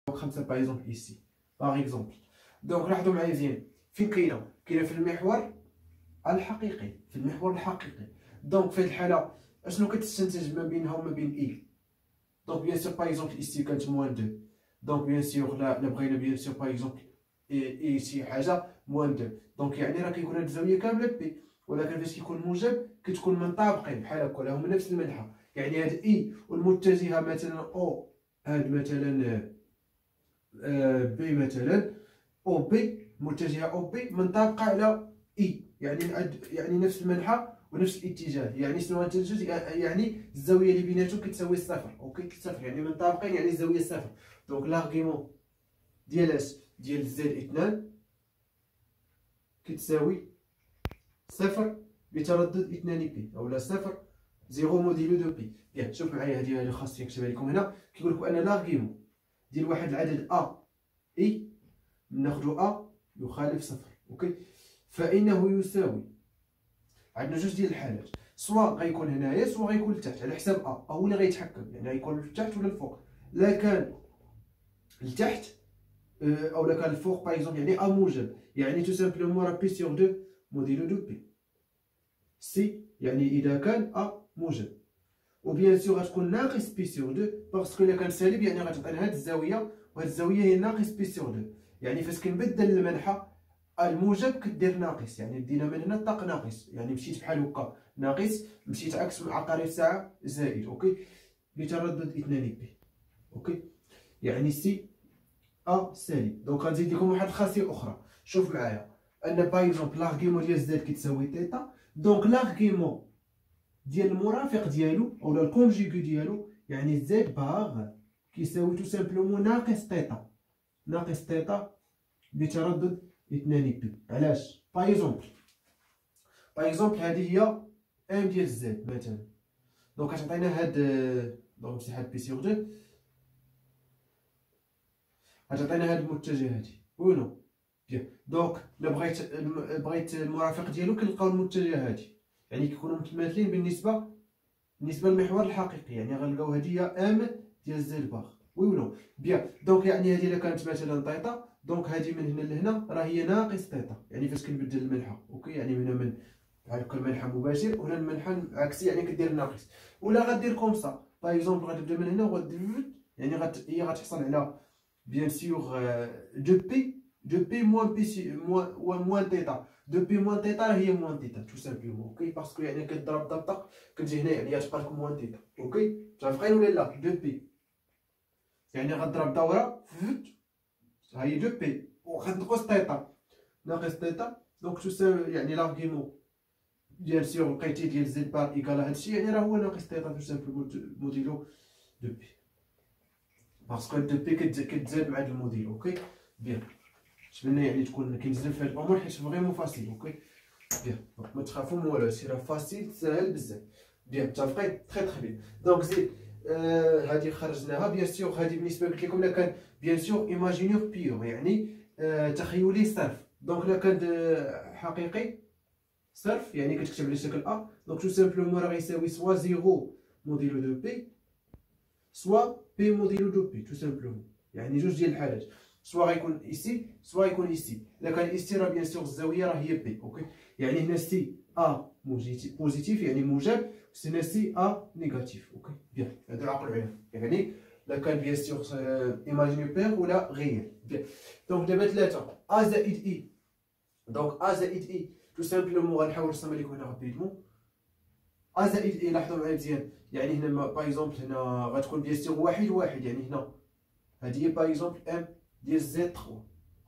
5 باغ اكزومبل ايسي باغ اكزومبل. دونك لاحظوا معايا مزيان فين كاينه في المحور الحقيقي، في المحور الحقيقي. دونك في هذه الحاله اشنو كتستنتج ما بينها وما بين اي؟ دونك بيان سور باغ اكزومبل ايسي كانت موان 2، دونك بيان سور لا بغينا بيان سور باغ اكزومبل اي شي حاجه موان 2، دونك يعني راه كيكون هاد الزاويه كامله بي، ولكن فاش كيكون موجب كتكون منطابقين بحال هكا، هما نفس المنحى. يعني هاد اي والمتجهه مثلا او، هاد مثلا بي مثلا، او بي متجهه او بي منطابقه على اي، يعني نفس المنحى ونفس الاتجاه. يعني شنو غنتنتج؟ يعني الزاويه اللي بيناتهم كتساوي صفر. اوكي صفر يعني منطابقين، يعني الزاويه صفر. دونك لاغيمون ديال اش؟ ديال زد 2 كتساوي صفر بتردد 2 بي، اولا صفر زيرو موديلو دو بي. ياك شوف معايا هذه خاصني نكتبها لكم هنا. كيقول لكم ان لاغيمون ديال واحد العدد ا اي ناخذ ا يخالف صفر. اوكي فانه يساوي، عندنا جوج ديال الحالات، سواء غيكون هنايا سواء غيكون لتحت على حساب ا هو اللي غيتحكم، يعني غيكون لتحت ولا الفوق. لا كان لتحت او لا كان الفوق باغ اكزومبل يعني ا موجب، يعني تو سامبلومون راه بي سور 2 موديلو دو بي. سي يعني اذا كان ا موجب، وبيان سور غتكون ناقص بي سور 2 باسكو الا كان سالب يعني غتعطينا هاد الزاويه، وهاد الزاويه هي ناقص بي سور 2. يعني فاش كنبدل المنحى الموجب كدير ناقص، يعني دينا من هنا طاق ناقص، يعني مشيت بحال هكا ناقص، مشيت عكس عقارب الساعه زائد. اوكي بتردد 2 بي. اوكي يعني سي ا سالب. دونك غنزيد لكم واحد الخاصيه اخرى. شوف معايا ان باغ اكزومبل لاغيمون ديال زد كتساوي تيتا، دونك لاغيمون ديال المرافق ديالو اولا الكونجيغي ديالو يعني زد باغ كيساوي تو سامبلومون ناقص تيتا، ناقص تيتا بتردد 2 بي. علاش؟ باغ اكزومبل هذه هي ام ديال زد مثلا، دونك كتعطينا هاد دونك نمسح هاد بي سيغ 2، غتعطينا هاد المتجه هادي ونو بيان. دونك الا بغيت المرافق ديالو كنلقاو المتجه هادي، يعني كيكونوا متماثلين بالنسبه للمحور الحقيقي، يعني غنلقاو هادي هي ام ديال زد باغ وي ولا بيان. دونك يعني هادي الا كانت مثلا تيتا، دونك هادي من هنا لهنا راه هي ناقص تيتا، يعني فاش كنبدل المنحى. اوكي يعني من هنا من بحال هكا المنحى مباشر، وهنا المنحى عكسي يعني كدير ناقص. ولا غدير كوم سا باغ اكزومبل غتبدا من هنا وغدير يعني هي غتحصل على بيان سور دو بي موان بي موان تيتا. دو بي موان تيتا راه هي موان تيتا تو سامبلومون. اوكي باسكو يعني كضرب ضبطه كتجي هنا يعني غتبقى لكم موان تيتا. اوكي متفقين ولا لا؟ دو بي يعني غضرب دوره ها هي دو بي وغتنقص تيتا، ناقص تيتا. دونك تو يعني لاغيمون بيان سور لقيتي ديال زد بار ايكال هادشي، يعني راه هو ناقص تيتا تو سامبلومون موديلو دو بي، باسكو دو بي كتزاد مع هاد الموديل. اوكي بيان نتمنى يعني تكون كنزل في هاد الامور حيت فريمون فاسيل. اوكي بيان دونك ما تخافوا من والو، هادشي راه فاسيل ساهل بزاف. بيان متفقين تري تري بيان. دونك زيد هادي خرجناها. بيان سور هادي بالنسبه قلت لكم لا كان بيان سور ايماجينيور بيور يعني تخيلي صرف. دونك لا كان حقيقي صرف يعني كتكتب على شكل ا، دونك تو سامبلومون راه غيساوي سوا زيرو موديلو دو بي سوا بي موديلو دو بي تو سامبلومون، يعني جوج ديال الحالات، سوا غيكون ايسي سوا غيكون ايسي. الا كان ايسي راه بيان سور الزاويه راه هي بي. اوكي يعني هنا سي ا بوزيتيف يعني موجب، هنا سي ا نيجاتيف. اوكي بيان هذا العقل عليه، يعني لا كان بيان سور ايماجيني بير ولا غير. بيان دونك دابا 3 ا زائد اي، دونك ا زائد اي تو سامبلومون غنحاول نرسمها لكم هنا رابيدمون. ا زائد اي لاحظوا معايا مزيان، يعني هنا باغ اكزومبل هنا غتكون بيان سور واحد واحد، يعني هنا هذه هي باغ اكزومبل ام ديال زد 3،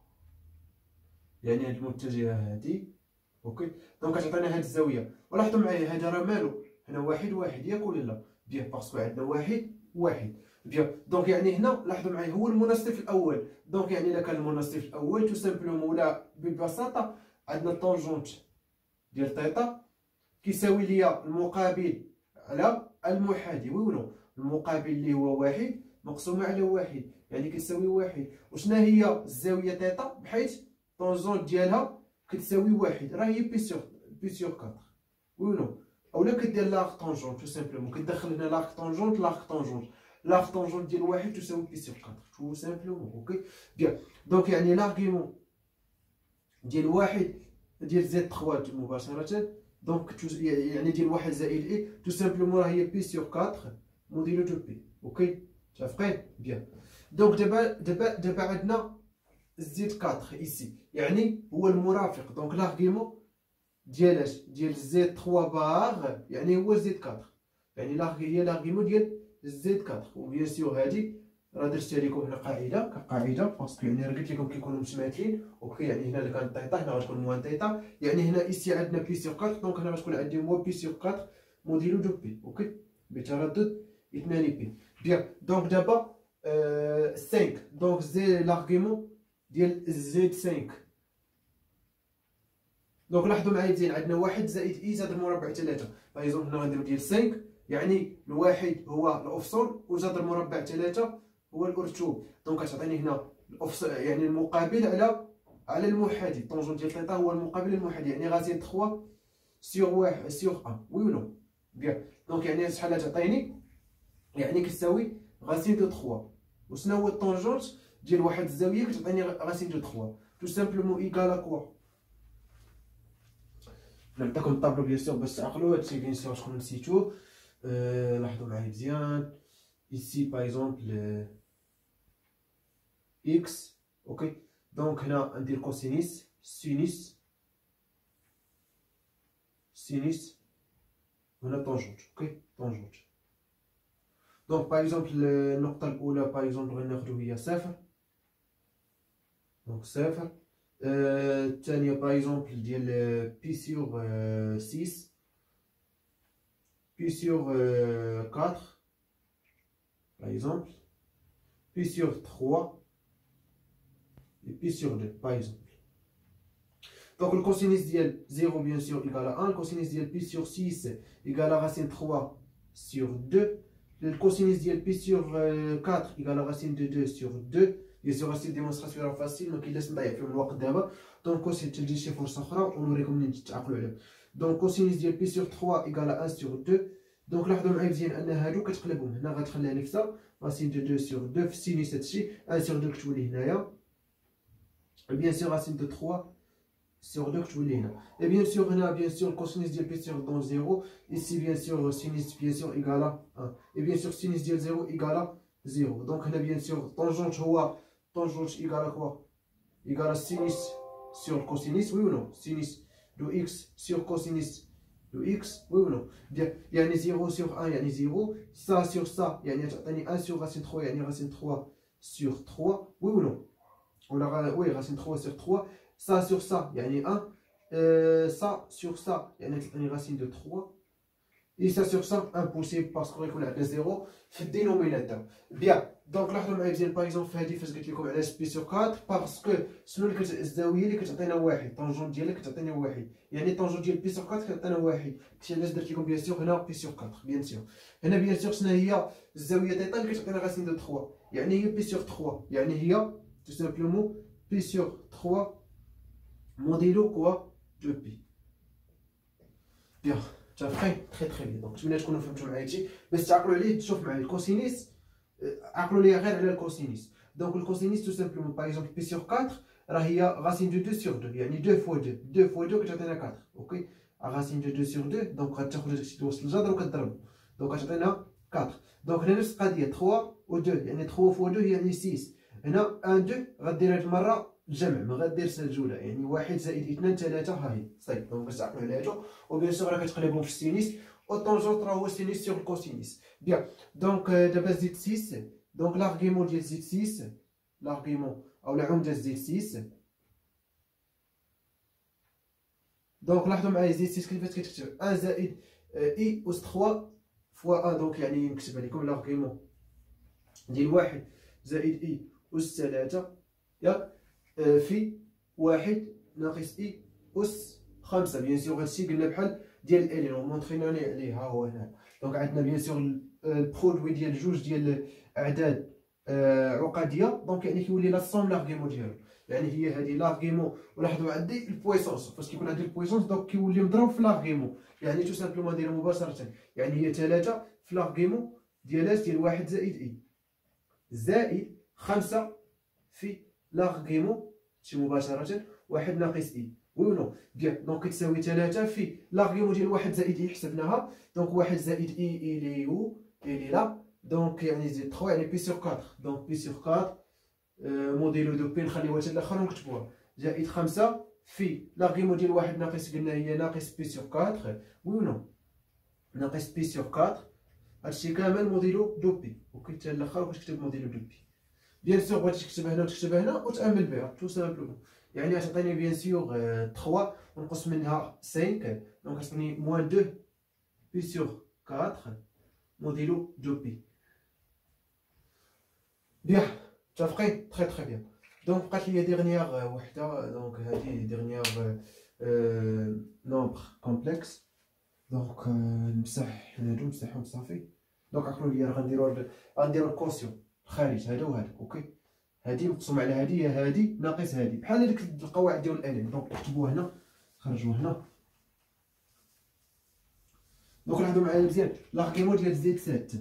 يعني هاد المتجهه هادي. اوكي دونك كتعطينا هاد الزاويه، ولاحظوا معايا هذا راه مالو هنا واحد واحد ياك ولا لا؟ بيان باسكو عندنا واحد واحد. بيان دونك يعني هنا لاحظوا معايا هو المنصف الاول، دونك يعني الا كان المنصف الاول تو سامبلومون ولا ببساطه عندنا الطونجونت ديال تيتا كيساوي ليا المقابل على المحاذي وي ولا المقابل اللي هو واحد مقسومه على واحد، يعني كتساوي واحد. وشنا هي الزاويه تيتا بحيث طونجونت ديالها كتساوي واحد، راه هي بي سور 4 وي ولا اولا كدير لاغ طونجونت تو سامبلومون كتدخل هنا لاغ طونجونت لاغ طونجون ديال واحد تساوي بي سور 4 تو سامبلومون. اوكي بيان. دونك يعني لاغيمون ديال واحد ديال زد 3 مباشره، دونك يعني ديال واحد زائد اي تو سامبلومون راه هي بي سور 4 موديلو دو بي. اوكي متفقين بيان. دونك دابا عندنا زد 4 ايسي، يعني هو المرافق. دونك لاغيمون ديال ديال زد 3 باغ يعني هو زد 4، يعني هي لاغيمون ديال زد 4. وبيان سور هادي راه درتها لكم هنا قاعده كقاعده، باسكو يعني راه قلت لكم كيكونوا متماثلين. اوكي يعني هنا اللي كان طيطا هنا غتكون موان طيطا، يعني هنا ايسي عندنا بي سور 4، دونك هنا غتكون عندي مو بي سور 4 موديلو دو بي. اوكي بتردد 2 بي. بيان. دونك دابا 5 دونك زي لاغيمون ديال زد 5. دونك لاحظوا معايا مزيان، عندنا واحد زائد اي زائد المربع 3. باغ اكزومبل هنا غنديرو ديال 5، يعني الواحد هو الاوفسون وزاد المربع 3 هو الارتوب. دونك كتعطيني هنا يعني المقابل على المحادي. طونجون ديال ثيتا هو المقابل للمحادي، يعني غازين 3 سور 1 سور 1. وي ولا بيان. دونك يعني شحال تعطيني، يعني كتساوي غاسين دو 3. وشنو هو الطونجونت ديال واحد الزاويه كتعطيني غاسين دو 3 تو سامبلومون ايكالا كوا. نعطيكم الطابلو بيان سور باش تعقلوا هادشي بيان سور شكون نسيتوه. لاحظوا معايا مزيان ici par exemple x. ok donc هنا ندير كوسينيس سينيس هنا طونجونت. اوكي طونجونت. دونك باغ اكزومبل النقطه الاولى باغ اكزومبل غناخدو هي 0، دونك 0. الثانيه باغ اكزومبل ديال بي سور 6 بي سور 4 par exemple, pi sur 3 et pi sur 2 par exemple. Donc le cosinus dial 0 bien sûr égale à 1, le cosinus dial pi sur 6 égale à racine 3 sur 2, le cosinus dial pi sur 4 égale à racine de 2 sur 2. bien sûr c'est une démonstration facile donc il laisse نضيع فيهم الوقت دابا. donc cosinus تلجي شي فرصه اخرى ونوريكم منين تتعقلوا عليهم. donc cosinus dial pi sur 3 égale à 1 sur 2. دونك لاحظوا معايا مزيان ان هادو كتقلبهم، هنا غتخليها نفسها راسين دو 2 سور 2 في السينيس هادشي 1 سور 2 كتولي هنايا، بيان سور راسين دو 3 سور 2 كتولي هنا. اي بيان سور هنا بيان سور الكوسينيس ديال بي سور دون 0 ايسي بيان سور سينيس بيان سور ايكالا 1 اي بيان سور سينيس ديال 0 ايكالا 0. دونك هنا بيان سور طونجونت هو طونجونت ايكالا كوا ايكالا سينيس سور كوسينيس. وي ولا سينيس دو اكس سور كوسينيس دو اكس. وي ولا بيان. يعني 0 sur 1 يعني 0، ça sur ça يعني تعطيني 1 sur racine 3 يعني racine 3 sur 3. وي ولا وي racine 3 sur 3. ça sur ça يعني 1، ça sur ça يعني تعطيني racine de 3. et ça sur ça impossible باسكو غيكون عندنا 0 في الدينوميناتور. بيان. دونك لاحظوا معايا مزيان باغ اكزومبل في هذه فاش قلت لكم علاش بي سور 4 باسكو شنو اللي الزاويه اللي كتعطينا واحد، طونجون ديالها كتعطيني واحد، يعني طونجون ديال بي سور 4 كتعطينا واحد. داكشي علاش درت لكم بيان سور هنا بي سور 4. بيان سور هنا بيان سور شنو هي الزاويه تيتا اللي كتعطينا راسين دو 3، يعني هي بي سور 3، يعني هي تو سامبلومون بي سور 3 موديلو كوا دو بي. بيان متفقين تري تري بيان. دونك نتمنى تكونوا فهمتوا معايا هادشي باش تعقلوا عليه. تشوف معايا الكوسينيس عقلوا ليا غير على الكوسينيس. دونك الكوسينيس تو سامبلومون باغ اكزومبل بي سور 4 راه هي غاسين دو 2 سور 2، يعني 2 فوا 2 فوا 2 كتعطينا 4. اوكي غاسين دو 2 سور 2 دونك غتاخذ داكشي توصل الجذر وكتضرب دونك غتعطينا 4. دونك هنا نفس القضيه 3 و 2 يعني 3 فوا 2 يعني 6. هنا 1 2 غدير هاد المره الجمع ما غديرش الجوله، يعني 1 زائد 2 3 ها هي صافي. دونك باش تعقلوا على هادو وبيان سور راه كتقلبهم في السينيس والطونجونت راه هو سينيس سور الكوسينيس. بيان. دونك دابا زيد 6. دونك لارغيمون ديال زيد 6 لارغيمون او العمده زيد 6. دونك لاحظوا معايا زيد 6 كيفاش كتكتب 1 زائد اي اس 3 فوا 1. دونك يعني نكتبها لكم لارغيمون ديال 1 زائد اي اس 3 ياك في 1 ناقص اي اس 5. بيان سور هادشي قلنا بحال ديال الالين مونطرينا عليه ها هو هنا. دونك عندنا بيان سور البرودوي ديال جوج ديال اعداد عقديه، دونك يعني كيولي لا سوم لارغيمون ديالو، يعني هي هذه لارغيمون. ولاحظوا عندي البويسونس فاش كيكون عندي البويسونس دونك كيولي مضروب في لارغيمون، يعني تو سامبلومون نديرها مباشره يعني هي 3 في لارغيمون ديال واحد زائد اي زائد 5 في لاغيمون شي مباشرة واحد ناقص اي، وي و نو؟ بيان. دونك كتساوي 3 في لاغيمون ديال واحد زائد اي حسبناها، دونك واحد زائد اي إلي و إلي لا، دونك يعني زيد 3 يعني بي سور 4، دونك بي سور 4 موديلو دو بي نخليوها حتى الاخر ونكتبوها، زائد 5 في لاغيمون ديال واحد ناقص قلنا هي ناقص بي سور 4، وي و نو؟ ناقص بي سور 4، هادشي كامل موديلو دو بي، اوكي حتى الاخر كتكتب موديلو دو بي. بيان سور بغيتي تكتبها هنا وتكتبها هنا وتامل بها تو سامبلومون، يعني غتعطيني بيان سور 3 ونقص منها 5، دونك غتعطيني موان 2 بي سور 4 موديلو دو بي. بيان متفقين؟ تري بيان. دونك بقات ليا ديرنيير وحده، دونك هادي ديرنيير نومبر كومبلكس، دونك نمسح هادو نمسحهم صافي. دونك عقلوا ليا راه غنديرو الكونسيون الخارج هذا وهذا، اوكي. هادي مقسوم على هادي هي هادي ناقص هادي، بحال ديك القواعد ديال الالف، دونك نكتبوها هنا خرجوه هنا. دونك لاحظوا معايا مزيان لاغيمون ديال زد 7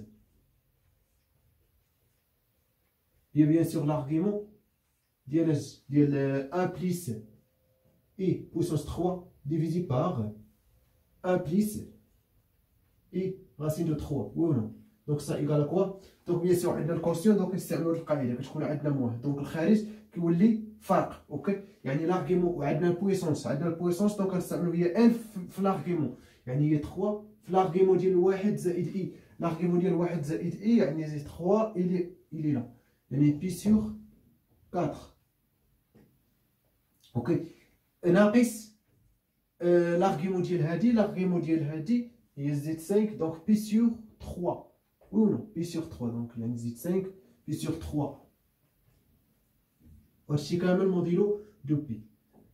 هي بيان سور لاغيمون ديال 1 بليس اي بويسونس 3 ديفيزي باغ 1 بليس اي راسين دو 3، وي و نو؟ دونك سا ايكال كوا؟ دونك بيان سور عندنا الكونسيون، دونك نستعملو القاعده كتكون عندنا موان، دونك الخارج كيولي فرق، اوكي. يعني لاغيمون وعندنا البويسونس، دونك غنستعملو هي ان في لاغيمون، يعني هي 3 في لاغيمون ديال واحد زائد اي، لاغيمون ديال واحد زائد اي يعني زي 3 إلي لا، يعني بي سور 4، اوكي. ناقص لاغيمون ديال هادي هي زيد 5، دونك بي سور 3، وي و نو؟ بي سور 3، دونك يعني زيد 5 بي سور 3، هادشي كامل موديلو دو بي.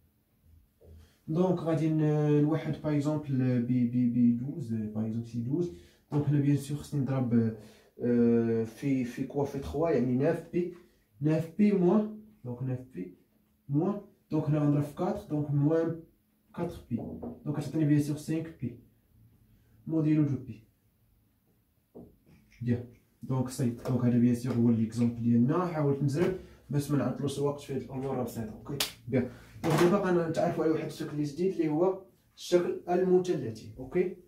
دونك غادي نوحد باغ اكزومبل بي 12 باغ اكزومبل سي 12، دونك هنا بيان سور خصني نضرب في كوا في 3 يعني 9 بي موان، دونك 9 بي موان، دونك هنا غنضرب في 4، دونك موان 4 بي، دونك غتعطيني بيان سور 5 بي موديلو دو بي. بيان دونك صيد، دونك هذا بيان سور هو ليكزومبل ديالنا، حاولت نزرب باش ما نعطلوش الوقت في هاد الامور بسيطه، اوكي. بيان دونك دابا غنتعرفوا على واحد الشكل جديد اللي هو الشكل المثلثي، اوكي.